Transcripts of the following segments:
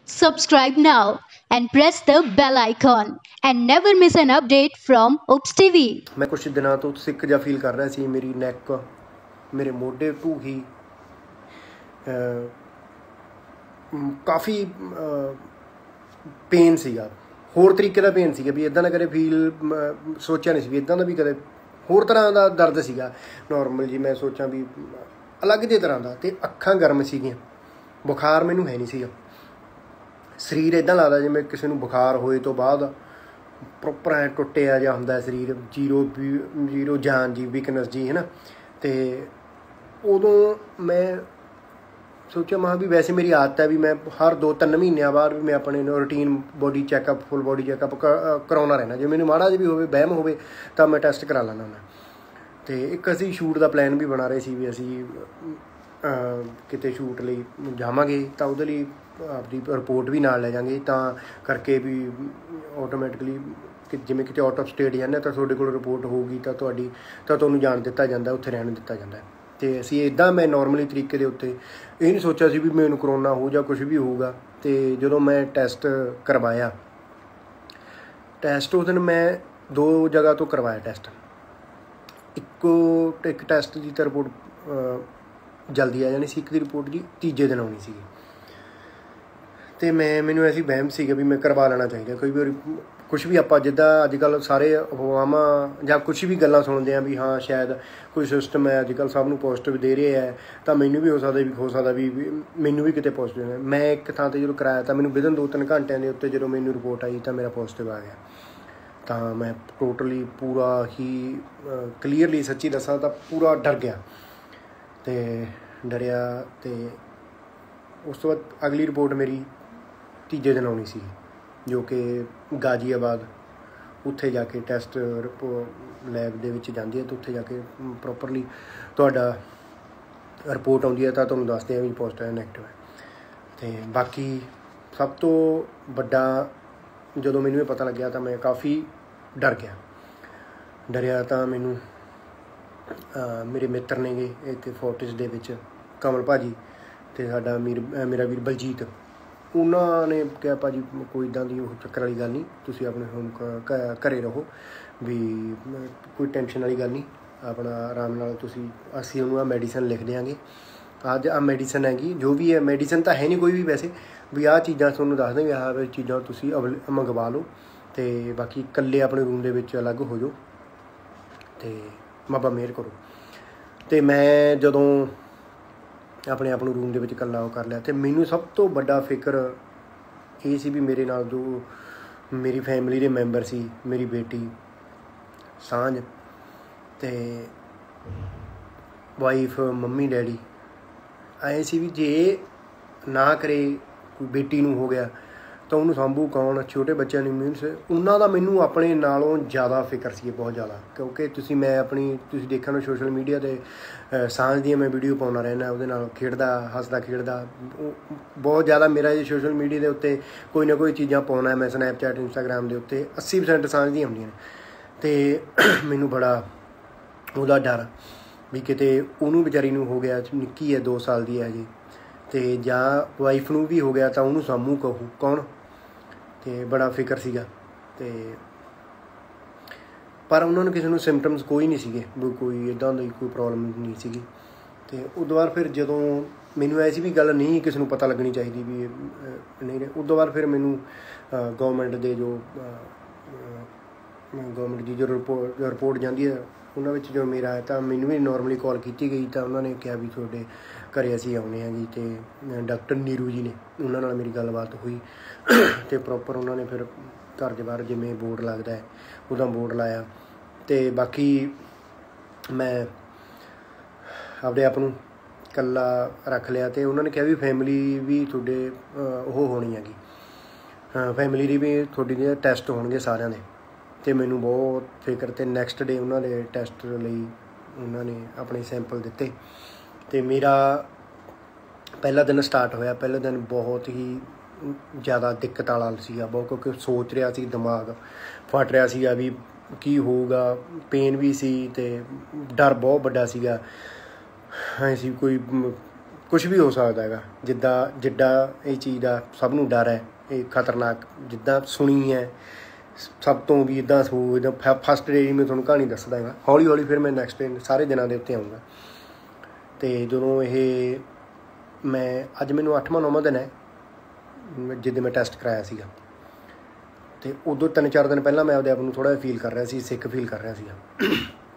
Subscribe now and press the bell icon and never miss an update from Oops TV. मैं कुछ दिनों तो सिक जा फील कर रहा सी। मेरी नैक मेरे मोढे ढूही काफ़ी पेन सीगा, होर तरीके का पेन सीगा भी इदां ना कदे फील सोचा नहीं सी भी इदां दा भी कदे होर तरह का दर्द सीगा। नॉर्मल जी मैं सोचा भी अलग जे तरह का, तो अखां गर्म सीगियां, बुखार मैनू है नहीं सीगा। शरीर इदां लगदा जिवें किसी नूं बुखार होए तो बाद प्रॉपर ऐ टुटिया जिहा हुंदा शरीर, जीरो जान जी, वीकनेस जी, है ना। तो उदों मैं सोचा मैं भी वैसे मेरी आदत है भी मैं हर 2-3 महीनों बाद भी मैं अपने routine body checkup, full body checkup कराउंदा रहना। जो मैनूं माड़ा जिहा भी होवे, वहम होवे तां मैं टैसट करा लैंदा हुंदा। तो एक असीं शूट का प्लैन भी बना रहे सी भी असीं किते शूट लई जावांगे तां उहदे लई आपकी रिपोर्ट भी नाल लै जांगे, तां करके भी ऑटोमैटिकली कि जिवें किते आउट ऑफ स्टेट जाने तो तुहाडे कोल रिपोर्ट होऊगी तां तुहानूं जाण दित्ता जांदा, उत्थे रहण दित्ता जांदा। तो असीं इदां मैं नॉर्मली तरीके दे उत्ते ये नहीं सोचा सी भी मैनूं करोना हो जां कुछ भी होऊगा। तो जदों मैं टैसट करवाया, टैसट उस दिन मैं 2 जगह तो करवाया टैसट। एक टैसट की तो रिपोर्ट जल्दी आ जानी सी, एक दी रिपोर्ट जी तीजे दिन आनी सी। तो मैनूं ऐसी वहम सीगा भी मैं करवा लेना चाहिए। कोई भी कुछ भी आपां जिद्दां अजकल सारे अफवाहां जां कुछ भी गल्लां सुणदे आ भी हाँ शायद कोई सिस्टम है अजकल सब नूं पॉजिटिव दे रहे है, तो मैनूं भी हो सकदा भी मैनूं भी किते पॉजिटिव है। मैं एक थां ते जदों कराया तो मैनूं विदिन 2-3 घंटिਆਂ ਦੇ ਉੱਤੇ ਜਦੋਂ ਮੈਨੂੰ रिपोर्ट आई तो मेरा पॉजिटिव आ गया। तो मैं टोटली पूरा ही क्लीयरली सच्ची दसां तो पूरा डर गया। तो डरिया तो उस तो बाद अगली रिपोर्ट मेरी तीजे दिन आनी सी, जो कि गाजीआबाद उत्थे जाके टैसट लैब दे विच जांदी है। तो उत्थे जाके प्रॉपरली तुहाडा रिपोर्ट आउंदी है तो तुहानूं दसदे आ भी पॉजिटिव है नैगेटिव है। तो बाकी सब तो वड्डा जदों मैनूं ये पता लग्या तो मैं काफ़ी डरिया। तो मैनूं मेरे मित्र ने गे इत्थे फोर्टिस दे विच कमल भाजी ते साडा मेरा वीर बलजीत, उन्होंने कहा भाजी कोई इदां दी चक्कर वाली गल नहीं, तुसीं अपने होम घरे रहो भी कोई टेंशन वाली गल नहीं, अपना आराम नाल तुसीं असीं उन्होंने मैडिसन लिख देंगे। अज आ मैडिसन हैगी, जो भी है मैडिसन तो है नहीं कोई भी वैसे भी आह चीज़ां तुहानूं दस देंगे, आह चीज़ां तुसीं मंगवा लो। तो बाकी कल्ले अपने रूम दे विच अलग हो जाओ, तो बाबा मेहर करो। तो मैं जदों अपने आप रूम के कल्ला कर लिया, तो मैनू सब तो बड़ा फिक्र ये सी भी मेरे नाल जो मेरी फैमिली के मैंबर सी, मेरी बेटी सांझ ते वाइफ मम्मी डैडी, आए सी भी जे ना करे कोई बेटी नूं हो गया तो उन्होंने सांभू कौन, छोटे बच्चों ने मीनस उन्हों का मैनू अपने नालों ज़्यादा फिक्र सी बहुत ज़्यादा। क्योंकि तुसी मैं अपनी तुसी देखा ना सोशल मीडिया ते सांझ दी मैं वीडियो पाउंदा रहना, उहदे नाल खेडदा हसदा खेडदा बहुत ज़्यादा मेरा ये सोशल मीडिया के उत्ते कोई ना कोई चीज़ां पाउणा मैं स्नैपचैट इंस्टाग्राम के उत्ते 80% सांझ दी आउंदियां ने। तो मैनू बड़ा उहदा डर भी किते उहनूं बेचारी नूं हो गया, निक्की है 2 साल की है जी, तो जां वाइफ नूं भी हो गया तो उहनूं सामू कहू कौन, तो बड़ा फिक्र सीगा। तो पर उन्होंने किसी को सिम्पटम्स कोई नहीं सीगे, कोई इदां दी कोई प्रॉब्लम नहीं सीगी। तो उस बाद फिर जदों मैनू ऐसी भी गल नहीं किसी को पता लगनी चाहिए भी नहीं, उस बाद फिर मैनू गवर्नमेंट के जो गवर्नमेंट की जो रिपोर्ट जाती है उन्होंने जो मेरा है तो मैनू भी नॉर्मली कॉल की गई, तो उन्होंने कहा भी थोड़े घरे असीं आउने हैं जी। तो डॉक्टर नीरू जी ने उन्होंने मेरी गलबात हुई तो प्रॉपर उन्होंने फिर घर के बाहर जिमें बोर्ड लगता है उदा बोर्ड लाया। तो बाकी मैं आपदे आप नूं कल्ला रख लिया। तो उन्होंने कहा भी फैमिली भी थोड़े वो होनी हैगी, फैमिली की भी थोड़ी टैसट होणगे सारिਆਂ ਦੇ। तो मैनू बहुत फिक्र, तो नैक्सट डे उन्होंने टैसट लई उन्होंने अपने सैंपल दिते। तो मेरा पहला दिन स्टार्ट होया, पहले दिन बहुत ही ज़्यादा दिक्कत वाला सीगा बहुत, क्योंकि सोच रहा सी दिमाग फट रहा सीगा भी की होगा, पेन भी सी ते डर बहुत बड़ा सीगा। ऐसी कोई ਕੁਝ ਵੀ ਹੋ ਸਕਦਾ ਹੈਗਾ। ਜਿੱਦਾਂ ਇਹ ਚੀਜ਼ ਦਾ ਸਭ ਨੂੰ ਡਰ ਹੈ, ਇਹ ਖਤਰਨਾਕ ਜਿੱਦਾਂ ਸੁਣੀ ਹੈ ਸਭ ਤੋਂ ਵੀ ਇੱਦਾਂ ਇੱਦਾਂ ਫਸਟ ਡੇ ਮੈਂ ਤੁਹਾਨੂੰ ਕਹਾਣੀ ਦੱਸਦਾ ਹੈਗਾ। ਹੌਲੀ ਹੌਲੀ ਫਿਰ ਮੈਂ ਨੈਕਸਟ ਡੇ ਸਾਰੇ ਦਿਨਾਂ ਦੇ ਉੱਤੇ ਆਊਂਗਾ। ਅਤੇ ਜਦੋਂ ਇਹ ਮੈਂ ਅੱਜ ਮੈਨੂੰ 8ਵਾਂ-9ਵਾਂ ਦਿਨ ਹੈ ਜਿੱਦਾਂ ਮੈਂ ਟੈਸਟ ਕਰਾਇਆ ਸੀਗਾ, ਅਤੇ ਉਦੋਂ 3-4 ਦਿਨ ਪਹਿਲਾਂ ਮੈਂ ਆਪਦੇ ਆਪ ਨੂੰ ਥੋੜ੍ਹਾ ਜਿਹਾ ਫੀਲ ਕਰ ਰਿਹਾ ਸੀ, ਸਿੱਕ ਫੀਲ ਕਰ ਰਿਹਾ ਸੀਗਾ।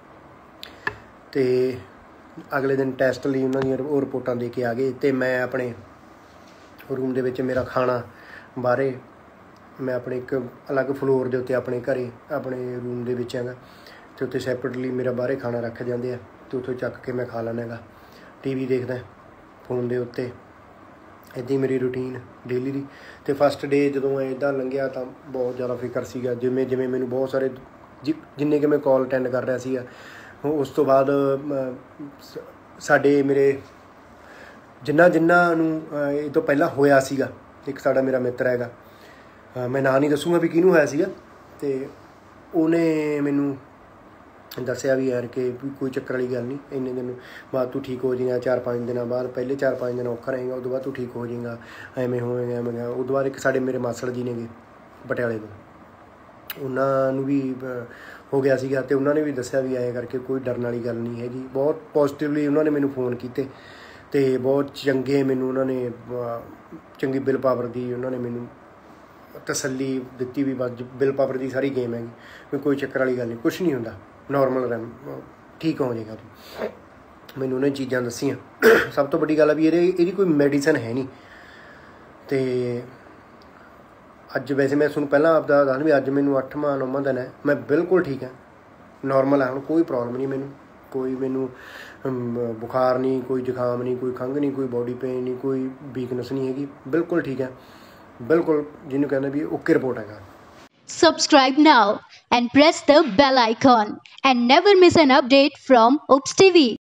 ਅਤੇ ਅਗਲੇ ਦਿਨ ਟੈਸਟ ਲਈ ਉਹਨਾਂ ਦੀਆਂ ਉਹ ਰਿਪੋਰਟਾਂ ਦੇ ਕੇ ਆ ਗਏ, ਅਤੇ ਮੈਂ ਆਪਣੇ ਰੂਮ ਦੇ ਵਿੱਚ ਮੇਰਾ ਖਾਣਾ ਬਾਹਰੇ ਮੈਂ ਆਪਣੇ ਇੱਕ ਅਲੱਗ ਫਲੋਰ ਦੇ ਉੱਤੇ ਆਪਣੇ ਘਰ ਆਪਣੇ ਰੂਮ ਦੇ ਵਿੱਚ ਹੈਗਾ, ਅਤੇ ਉੱਥੇ ਸੈਪਰੇਟਲੀ ਮੇਰਾ ਬਾਹਰੇ ਖਾਣਾ ਰੱਖ ਜਾਂਦੇ ਆ, ਅਤੇ ਉੱਥੋਂ ਚੱਕ ਕੇ ਮੈਂ ਖਾ ਲੈਂਦਾ ਹੈਗਾ। TV ਦੇਖਦਾ ਫੋਨ ਦੇ ਉੱਤੇ, ਇੱਦਾਂ ਹੀ ਮੇਰੀ ਰੂਟੀਨ ਡੇਲੀ ਦੀ। ਅਤੇ ਫਸਟ ਡੇ ਜਦੋਂ ਇੱਦਾਂ ਲੰਘਿਆ ਤਾਂ ਬਹੁਤ ਜ਼ਿਆਦਾ ਫਿਕਰ ਸੀਗਾ, ਜਿਵੇਂ ਮੈਨੂੰ ਬਹੁਤ ਸਾਰੇ ਜਿੰਨੇ ਕਿ ਮੈਂ ਕਾਲ ਅਟੈਂਡ ਕਰ ਰਿਹਾ ਸੀਗਾ। ਉਸ ਤੋਂ ਬਾਅਦ ਸਾਡੇ ਮੇਰੇ ਜਿਨ੍ਹਾਂ ਨੂੰ ਇਹ ਤੋਂ ਪਹਿਲਾਂ ਹੋਇਆ ਸੀਗਾ, ਇੱਕ ਸਾਡਾ ਮੇਰਾ ਮਿੱਤਰ ਹੈਗਾ, ਮੈਂ ਨਾਂ ਨਹੀਂ ਦੱਸੂਗਾ ਵੀ ਕਿਹਨੂੰ ਹੋਇਆ ਸੀਗਾ, ਅਤੇ ਉਹਨੇ ਮੈਨੂੰ ਦੱਸਿਆ ਵੀ ਯਾਰ ਕਿ ਵੀ ਕੋਈ ਚੱਕਰ ਵਾਲੀ ਗੱਲ ਨਹੀਂ, ਇੰਨੇ ਦਿਨ ਬਾਅਦ ਤੂੰ ਠੀਕ ਹੋ ਜਾਏਗਾ, 4-5 ਦਿਨਾਂ ਬਾਅਦ, ਪਹਿਲੇ 4-5 ਦਿਨ ਔਖਾ ਰਹੇਗਾ, ਉਦੋਂ ਬਾਅਦ ਤੂੰ ਠੀਕ ਹੋ ਜਾਏਗਾ, ਐਵੇਂ ਹੋਏਗਾ ਐਵੇਂ। ਉਦੋਂ ਬਾਅਦ ਇੱਕ ਸਾਡੇ ਮੇਰੇ ਮਾਸੜ ਜੀ ਨੇਗੇ ਪਟਿਆਲੇ ਤੋਂ, ਉਹਨਾਂ ਨੂੰ ਵੀ ਹੋ ਗਿਆ ਸੀਗਾ, ਅਤੇ ਉਹਨਾਂ ਨੇ ਵੀ ਦੱਸਿਆ ਵੀ ਐਂ ਕਰਕੇ ਕੋਈ ਡਰਨ ਵਾਲੀ ਗੱਲ ਨਹੀਂ ਹੈਗੀ। ਬਹੁਤ ਪੋਜ਼ੀਟਿਵਲੀ ਉਹਨਾਂ ਨੇ ਮੈਨੂੰ ਫੋਨ ਕੀਤੇ, ਅਤੇ ਬਹੁਤ ਚੰਗੇ ਮੈਨੂੰ ਉਹਨਾਂ ਨੇ ਚੰਗੀ ਬਿਲ ਪਾਵਰ ਦੀ ਉਹਨਾਂ ਨੇ ਮੈਨੂੰ ਤਸੱਲੀ ਦਿੱਤੀ ਵੀ ਬਸ ਬਿਲ ਪਾਵਰ ਦੀ ਸਾਰੀ ਗੇਮ ਹੈਗੀ, ਵੀ ਕੋਈ ਚੱਕਰ ਵਾਲੀ ਗੱਲ ਨਹੀਂ, ਕੁਛ ਨਹੀਂ ਹੁੰਦਾ, ਨੋਰਮਲ ਠੀਕ ਹੋ ਜਾਏਗਾ ਤੂੰ। ਮੈਨੂੰ ਉਹਨੇ ਚੀਜ਼ਾਂ ਦੱਸੀਆਂ। ਸਭ ਤੋਂ ਵੱਡੀ ਗੱਲ ਆ ਵੀ ਇਹਦੀ ਕੋਈ ਮੈਡੀਸਨ ਹੈ ਨਹੀਂ। ਅਤੇ ਅੱਜ ਵੈਸੇ ਮੈਂ ਤੁਹਾਨੂੰ ਪਹਿਲਾਂ ਆਪਦਾ ਦੱਸ ਵੀ ਅੱਜ ਮੈਨੂੰ 8ਵਾਂ-9ਵਾਂ ਦਿਨ ਹੈ, ਮੈਂ ਬਿਲਕੁਲ ਠੀਕ ਹੈ, ਨੋਰਮਲ ਹੈ, ਹੁਣ ਕੋਈ ਪ੍ਰੋਬਲਮ ਨਹੀਂ ਮੈਨੂੰ ਬੁਖਾਰ ਨਹੀਂ, ਕੋਈ ਜ਼ੁਕਾਮ ਨਹੀਂ, ਕੋਈ ਖੰਘ ਨਹੀਂ, ਕੋਈ ਬੋਡੀ ਪੇਨ ਨਹੀਂ, ਕੋਈ ਵੀਕਨੈਸ ਨਹੀਂ ਹੈਗੀ, ਬਿਲਕੁਲ ਠੀਕ ਹੈ, ਬਿਲਕੁਲ ਜਿਹਨੂੰ ਕਹਿੰਦੇ ਵੀ ਓਕੇ ਰਿਪੋਰਟ ਹੈਗਾ। Subscribe now and press the bell icon and never miss an update from Oops TV.